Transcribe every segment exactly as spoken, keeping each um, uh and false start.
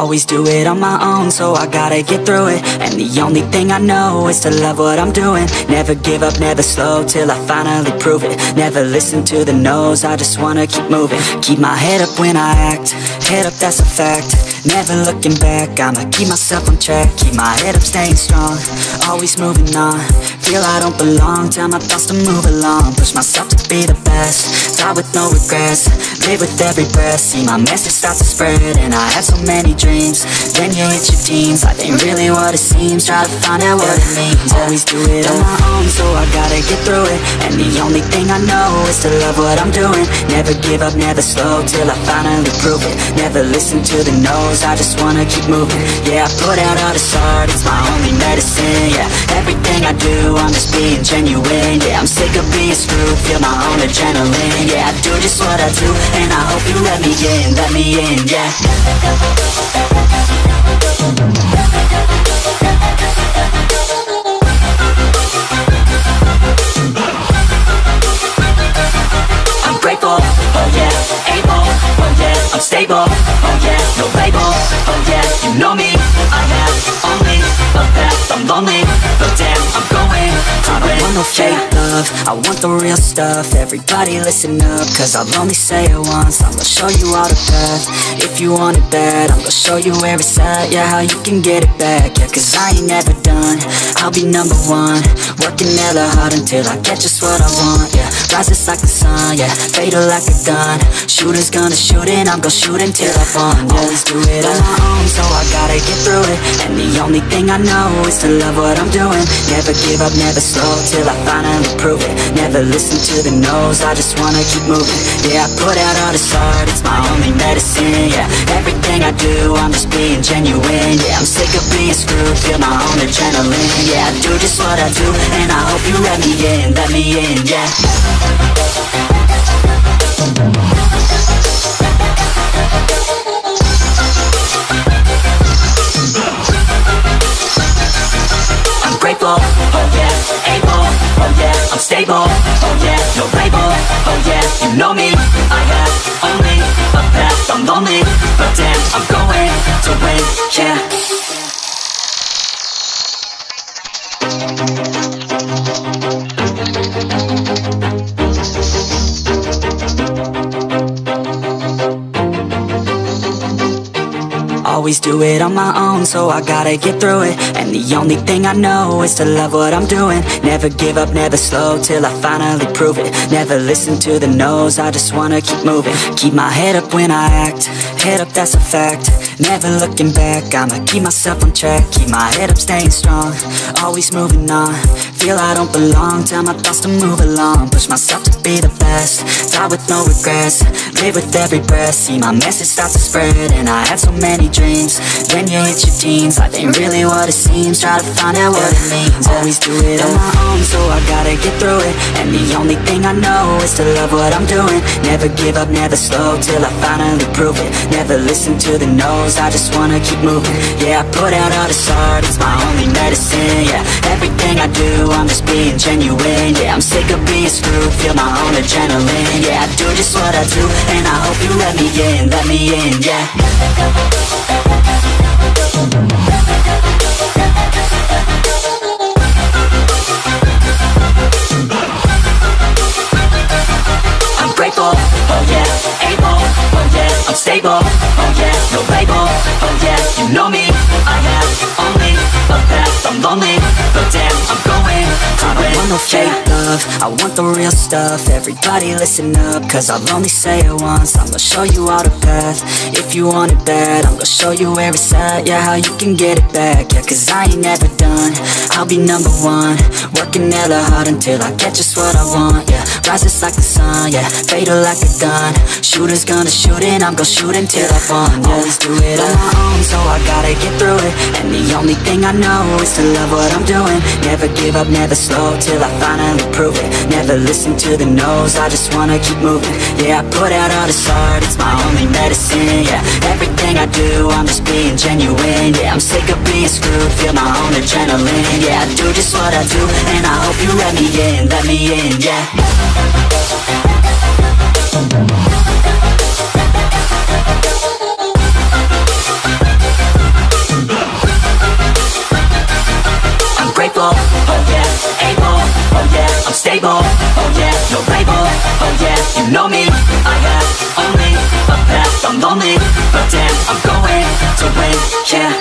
Always do it on my own, so I gotta get through it. And the only thing I know is to love what I'm doing. Never give up, never slow, till I finally prove it. Never listen to the no's, I just wanna keep moving. Keep my head up when I act, head up, that's a fact. Never looking back, I'ma keep myself on track. Keep my head up, staying strong, always moving on. Feel I don't belong, tell my thoughts to move along. Push myself to be the best, die with no regrets. Live with every breath, see my message start to spread. And I had so many dreams, then you hit your teens. Life ain't really what it seems, try to find out what it means. Always do it on my own, so I gotta get through it. And the only thing I know is to love what I'm doing. Never give up, never slow, till I finally prove it. Never listen to the no's, I just wanna keep moving. Yeah, I put out all this art, it's my only medicine. Yeah, everything I do, I'm just being genuine. Yeah, I'm sick of being screwed, feel my own adrenaline. Yeah, I do just what I do, and I hope you let me in, let me in, yeah. I'm grateful, oh yeah, able, oh yeah, I'm stable, oh yeah, no label, oh yeah, you know me, I have only a path, I'm lonely, but damn, I'm going to win. I don't want no fake love, I want the real stuff. Everybody listen up, cause I'll only say it once. I'm gonna show you all the path, if you want it bad. I'm gonna show you where it's at, yeah, how you can get it back. Yeah, cause I ain't never done, I'll be number one. Working hella hard until I get just what I want. Yeah, rises like the sun, yeah, fatal like a gun. Shooters gonna shoot and I'm gonna shoot until I won. Yeah, always do it on my own, so I gotta get through it. And the only thing I know is to love what I'm doing. Never give up, never slow, till I finally prove it. Never listen to the no's, I just wanna keep moving. Yeah, I put out all this art, it's my only medicine. Yeah, everything I do, I'm just being genuine. Yeah, I'm sick of being screwed, feel my own adrenaline. Yeah, I do just what I do, and I hope you let me in, let me in, yeah. I'm grateful, oh yeah, able, oh yeah, I'm stable, oh yeah, no label, oh yeah, you know me, I have only a path, I'm lonely, but damn, I'm going to win, yeah. Always do it on my own, so I gotta get through it. And the only thing I know is to love what I'm doing. Never give up, never slow, till I finally prove it. Never listen to the no's, I just wanna keep moving. Keep my head up when I act, head up, that's a fact. Never looking back, I'ma keep myself on track. Keep my head up, staying strong, always moving on. Feel I don't belong, tell my thoughts to move along. Push myself to be the best, die with no regrets. Live with every breath, see my message start to spread. And I had so many dreams, then you hit your teens. Life ain't really what it seems, try to find out what it means. Always do it on my own, so I gotta get through it. And the only thing I know is to love what I'm doing. Never give up, never slow, till I finally prove it. Never listen to the no's, I just wanna keep moving. Yeah, I put out all this art, it's my only medicine. Yeah, everything I do, I'm just being genuine. Yeah, I'm sick of being screwed, feel my own adrenaline. Yeah, I do just what I do, and I hope you let me in, let me in, yeah. I'm grateful, oh yeah, able, oh yeah, I'm stable, oh yeah, no label, oh yeah, you know me, I have only a path, I'm lonely, but damn, I'm going to win. I don't want no fake love, I want the real stuff. Everybody listen up, cause I'll only say it once. I'm gonna show you all the path, if you want it bad. I'm gonna show you where it's at, yeah, how you can get it back. Yeah, cause I ain't never done, I'll be number one. Working hella hard until I get just what I want. Yeah, rises like the sun, yeah, fatal like a gun. Shooters gonna shoot and I'm gonna shoot until I won. Yeah, always do it on my own, so I gotta get through it. And the only thing I know is to love what I'm doing. Never give up, never slow, till I finally prove it. Never listen to the no's, I just wanna keep moving. Yeah, I put out all this art, it's my only medicine. Yeah, everything I do, I'm just being genuine. Yeah, I'm sick of being screwed, feel my own adrenaline. Yeah, I do just what I do, and I hope you let me in, let me in, yeah. yeah.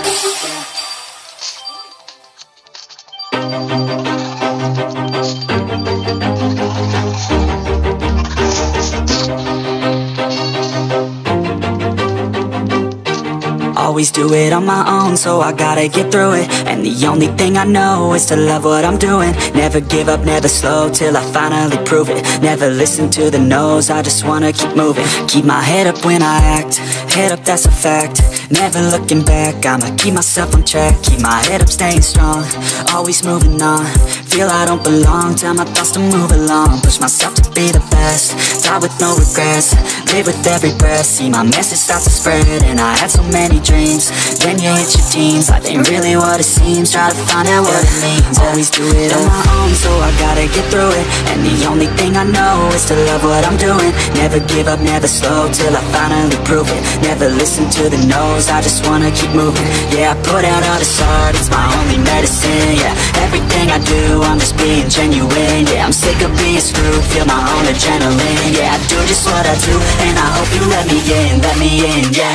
Always do it on my own, so I gotta get through it. And the only thing I know is to love what I'm doing. Never give up, never slow, till I finally prove it. Never listen to the no's, I just wanna keep moving. Keep my head up when I act, head up, that's a fact. Never looking back, I'ma keep myself on track. Keep my head up, staying strong, always moving on. Feel I don't belong, tell my thoughts to move along. Push myself to be the best, die with no regrets. Live with every breath, see my message start to spread. And I had so many dreams, then you hit your teens. Life ain't really what it seems, try to find out what it means. Always do it on my own, so I gotta get through it. And the only thing I know is to love what I'm doing. Never give up, never slow, till I finally prove it. Never listen to the no's, I just wanna keep moving. Yeah, I put out all this art, it's my only medicine. Yeah, everything I do, I'm just being genuine. Yeah, I'm sick of being screwed, feel my own adrenaline. Yeah, I do just what I do, and I hope you let me in, let me in, yeah.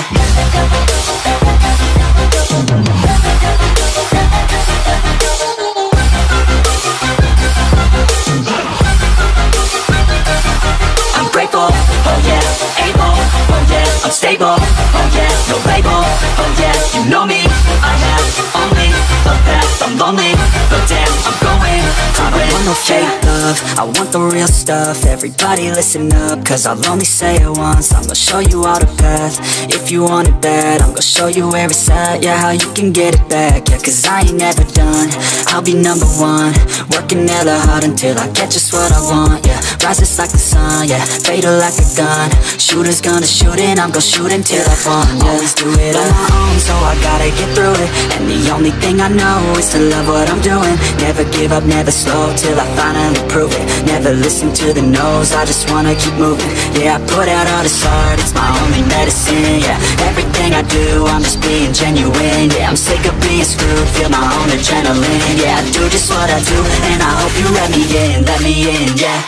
I'm grateful, oh yeah, able, oh yeah, I'm stable, oh yeah, no label, oh yeah, you know me, I have only a path, I'm lonely, but damn, I'm going to I don't want no fake love, I want the real stuff. Everybody listen up, cause I'll only say it once. I'm gonna show you all the path, if you want it bad. I'm gonna show you where it's at, yeah, how you can get it back. Yeah, cause I ain't never done, I'll be number one. Working hella hard until I get just what I want, yeah. Rises like the sun, yeah, fatal like a gun. Shooters gonna shoot and I'm gonna shoot until I won, yeah. Always do it on my own, so I gotta get through it. And the only thing I know is to love what I'm doing. Never give up, never slow, till I finally prove it. Never listen to the no's, I just wanna keep moving. Yeah, I put out all this art, it's my only medicine. Yeah, everything I do, I'm just being genuine. Yeah, I'm sick of being screwed, feel my own adrenaline. Yeah, I do just what I do, and I hope you let me in, let me in, yeah.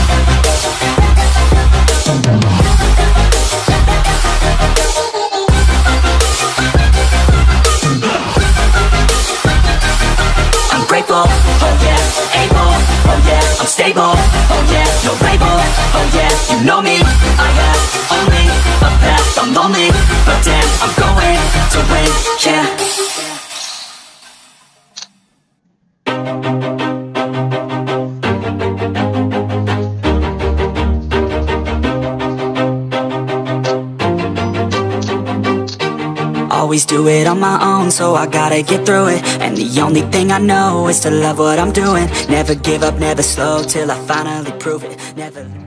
I'm grateful, oh yeah, able, oh yeah, I'm stable, oh yeah, no label, oh yeah, you know me, I have only a path, I'm lonely, but damn, I'm going to win, yeah. Always do it on my own, so I gotta get through it. And the only thing I know is to love what I'm doing. Never give up, never slow, till I finally prove it. Never